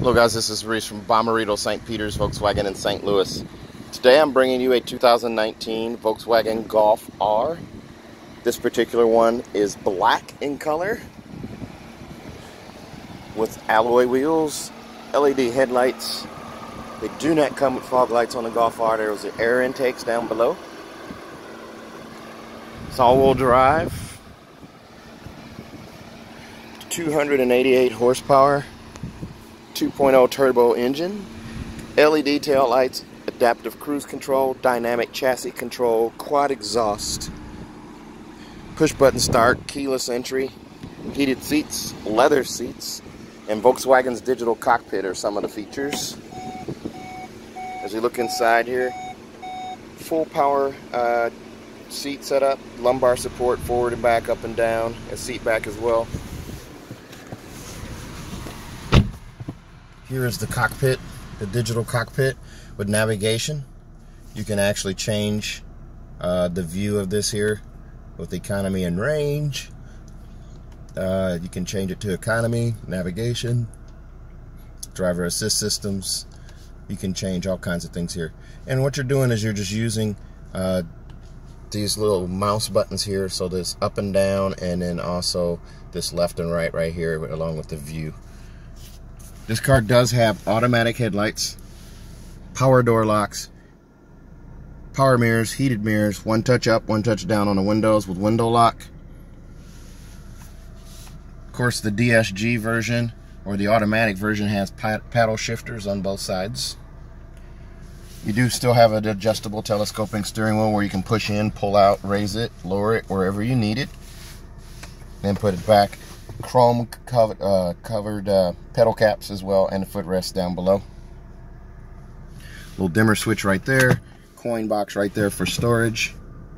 Hello guys, this is Reese from Bommarito St. Peter's Volkswagen in St. Louis. Today I'm bringing you a 2019 Volkswagen Golf R. This particular one is black in color with alloy wheels, LED headlights. They do not come with fog lights on the Golf R. There's the air intakes down below. It's all-wheel drive, 288 horsepower. 2.0 turbo engine, LED tail lights, adaptive cruise control, dynamic chassis control, quad exhaust, push button start, keyless entry, heated seats, leather seats, and Volkswagen's digital cockpit are some of the features. As you look inside here, full power seat setup, lumbar support forward and back, up and down, and seat back as well. Here is the cockpit, the digital cockpit with navigation. You can actually change the view of this here with economy and range. You can change it to economy, navigation, driver assist systems. You can change all kinds of things here. And what you're doing is you're just using these little mouse buttons here. So this up and down, and then also this left and right here along with the view. This car does have automatic headlights, power door locks, power mirrors, heated mirrors, one touch up, one touch down on the windows with window lock. Of course, the DSG version or the automatic version has paddle shifters on both sides. You do still have an adjustable telescoping steering wheel where you can push in, pull out, raise it, lower it wherever you need it, then put it back. Chrome covered pedal caps as well, and the footrest down below. Little dimmer switch right there, coin box right there for storage.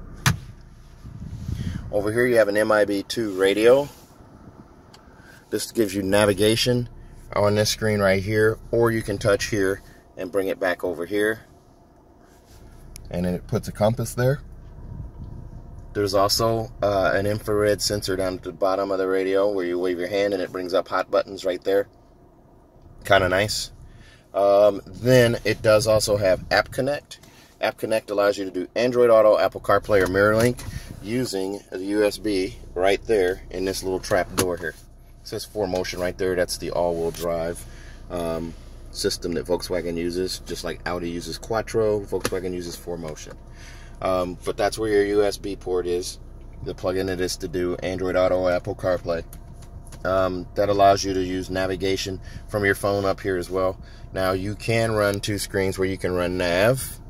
Over here you have an MIB2 radio. This gives you navigation on this screen right here, or you can touch here and bring it back over here, and then it puts a compass there. There's also an infrared sensor down at the bottom of the radio where you wave your hand and it brings up hot buttons right there. Kind of nice. Then it does also have App Connect. App Connect allows you to do Android Auto, Apple CarPlay, or MirrorLink using a USB right there in this little trap door here. It says 4Motion right there. That's the all-wheel drive system that Volkswagen uses. Just like Audi uses Quattro, Volkswagen uses 4Motion. But that's where your USB port is. The plug-in it is to do Android Auto, Apple CarPlay. That allows you to use navigation from your phone up here as well. Now you can run two screens where you can run nav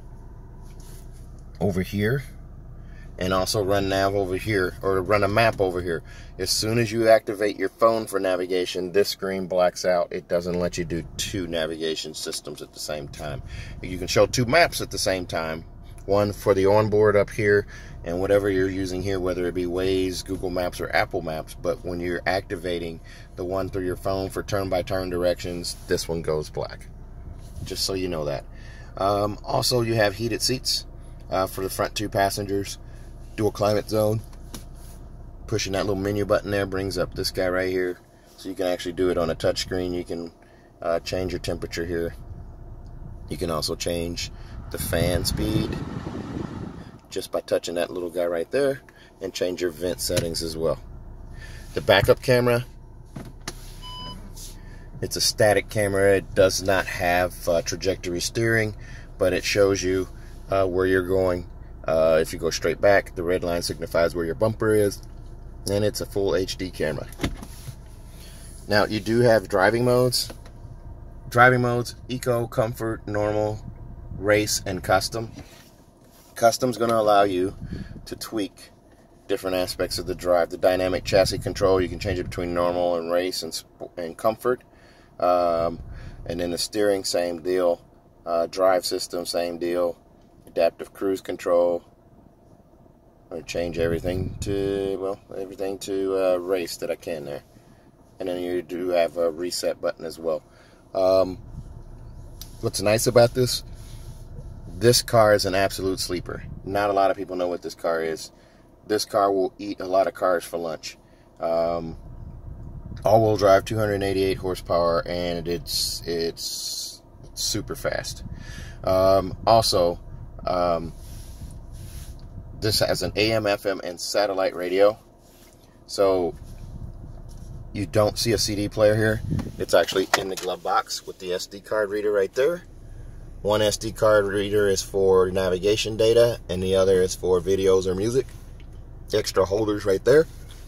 over here and also run nav over here, or run a map over here. As soon as you activate your phone for navigation, this screen blacks out. It doesn't let you do two navigation systems at the same time. You can show two maps at the same time. One for the onboard up here and whatever you're using here, whether it be Waze, Google Maps, or Apple Maps. But when you're activating the one through your phone for turn-by-turn directions, this one goes black. Just so you know that. Also, you have heated seats for the front two passengers. Dual climate zone. Pushing that little menu button there brings up this guy right here. So you can actually do it on a touch screen. You can change your temperature here. You can also change the fan speed just by touching that little guy right there, and change your vent settings as well. The backup camera, it's a static camera. It does not have trajectory steering, but it shows you where you're going. If you go straight back, the red line signifies where your bumper is, and it's a full HD camera. Now you do have driving modes. Eco, Comfort, Normal, Race, and Custom. Custom's going to allow you to tweak different aspects of the drive. The dynamic chassis control, you can change it between normal and race and comfort. And then the steering, same deal. Drive system, same deal. Adaptive cruise control. I'm going to change everything to, race that I can there. And then you do have a reset button as well. What's nice about this car is an absolute sleeper. Not a lot of people know what this car is. This car will eat a lot of cars for lunch. All-wheel drive, 288 horsepower, and it's super fast. Also, this has an AM, FM, and satellite radio. So you don't see a CD player here. It's actually in the glove box with the SD card reader right there. One SD card reader is for navigation data, and the other is for videos or music. Extra holders right there.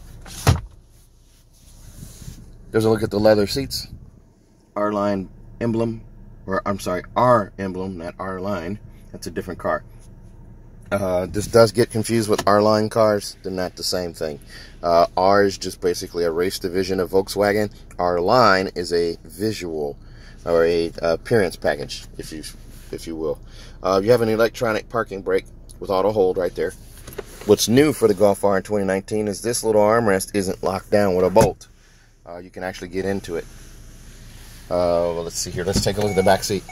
There's a look at the leather seats. R-Line emblem, or I'm sorry, R emblem, not R-Line. That's a different car. This does get confused with R-Line cars. They're not the same thing. R is just basically a race division of Volkswagen. R-Line is a visual or a appearance package, if you will. You have an electronic parking brake with auto hold right there. What's new for the Golf R in 2019 is this little armrest isn't locked down with a bolt. You can actually get into it. Well, let's see here. Let's take a look at the back seat.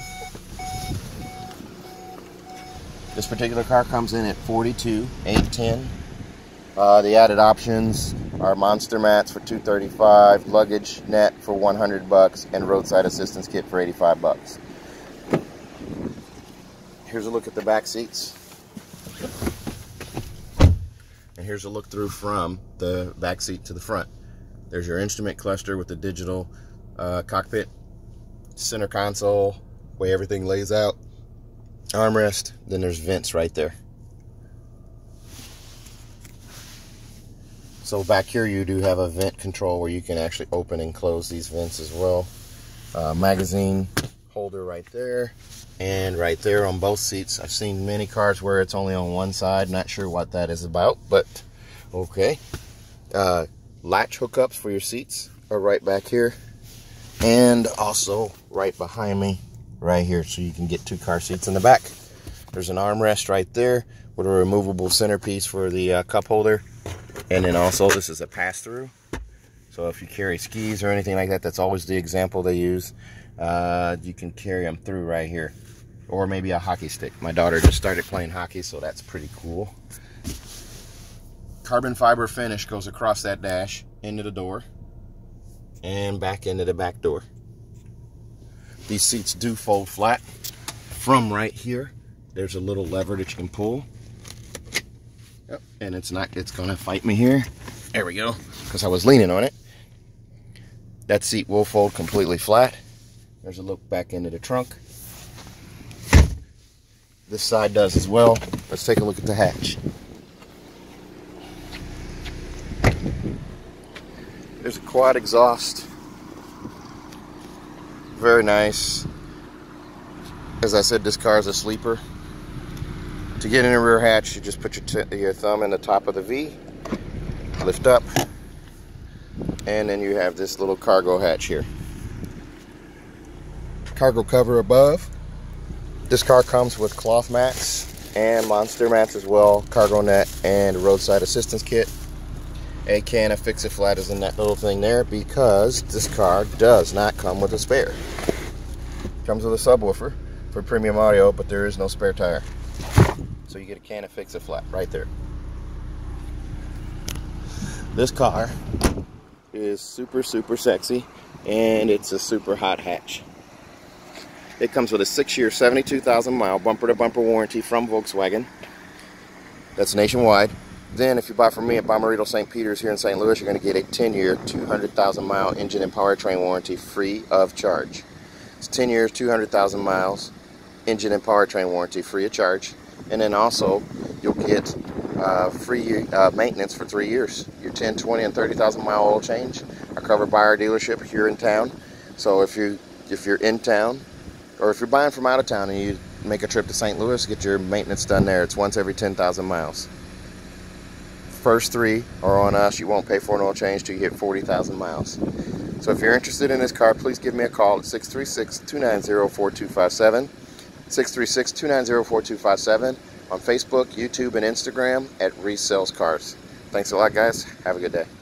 This particular car comes in at $42,810. The added options are monster mats for $235, luggage net for $100, and roadside assistance kit for $85. Here's a look at the back seats. And here's a look through from the back seat to the front. There's your instrument cluster with the digital cockpit, center console, way everything lays out, armrest, then there's vents right there. So back here you do have a vent control where you can actually open and close these vents as well. Magazine holder right there, and right there on both seats. I've seen many cars where it's only on one side. Not sure what that is about, but okay. Latch hookups for your seats are right back here, and also right behind me right here, so you can get 2 car seats in the back. There's an armrest right there with a removable centerpiece for the cup holder, and then also this is a pass-through, so if you carry skis or anything like that, that's always the example they use. You can carry them through right here, or maybe a hockey stick. My daughter just started playing hockey, so that's pretty cool. Carbon fiber finish goes across that dash into the door and back into the back door. These seats do fold flat. From right here, there's a little lever that you can pull. Yep, and it's gonna fight me here. There we go, because I was leaning on it. That seat will fold completely flat. There's a look back into the trunk. This side does as well. Let's take a look at the hatch. There's a quad exhaust. Very nice. As I said, this car is a sleeper. To get in the rear hatch, you just put your thumb in the top of the V, lift up, and then you have this little cargo hatch here. Cargo cover above. This car comes with cloth mats and monster mats as well, cargo net, and roadside assistance kit. A can of Fix-A-Flat is in that little thing there because this car does not come with a spare. Comes with a subwoofer for premium audio, but there is no spare tire. So you get a can of Fix-A-Flat right there. This car is super, super sexy, and it's a super hot hatch. It comes with a 6-year, 72,000-mile bumper-to-bumper warranty from Volkswagen. That's nationwide. Then, if you buy from me at Bommarito St. Peter's here in St. Louis, you're going to get a 10-year, 200,000-mile engine and powertrain warranty free of charge. It's 10 years, 200,000 miles, engine and powertrain warranty free of charge. And then also, you'll get free maintenance for 3 years. Your 10, 20, and 30,000-mile oil change are covered by our dealership here in town. So if you're in town, or if you're buying from out of town and you make a trip to St. Louis, get your maintenance done there. It's once every 10,000 miles. First 3 are on us. You won't pay for an oil change till you hit 40,000 miles. So if you're interested in this car, please give me a call at 636-290-4257. 636-290-4257 on Facebook, YouTube, and Instagram at Resells Cars. Thanks a lot, guys. Have a good day.